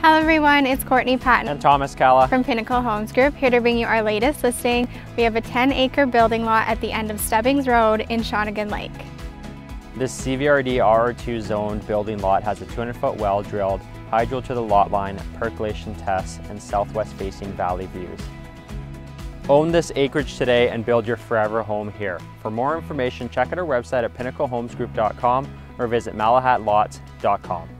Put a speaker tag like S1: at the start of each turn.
S1: Hello everyone, it's Courtney, Patton,
S2: and Thomas Calla
S1: from Pinnacle Homes Group, here to bring you our latest listing. We have a 10-acre building lot at the end of Stebbings Road in Shawnigan Lake.
S2: This CVRD RR2 zoned building lot has a 200-foot well drilled, hydro to the lot line, percolation tests, and southwest facing valley views. Own this acreage today and build your forever home here. For more information, check out our website at pinnaclehomesgroup.com or visit malahatlots.com.